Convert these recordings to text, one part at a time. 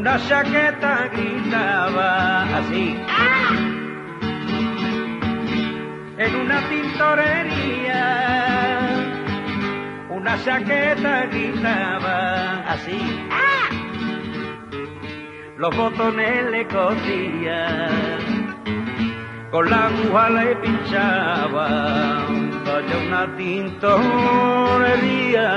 una chaqueta gritaba así. ¡Ah! En una tintorería, una chaqueta gritaba así. ¡Ah! Los botones le cosía, con la aguja le pinchaba, vaya una tintorería.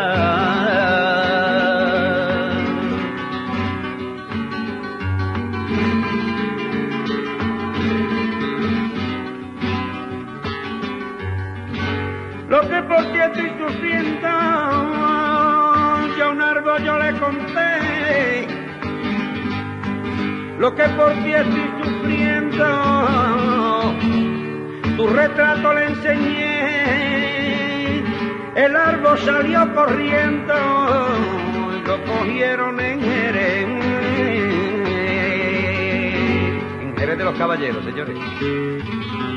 Lo que por ti estoy sufriendo, ya un árbol yo le conté. Lo que por ti estoy sufriendo, tu retrato le enseñé. El árbol salió corriendo y lo cogieron en Jerez. En Jerez de los Caballeros, señores.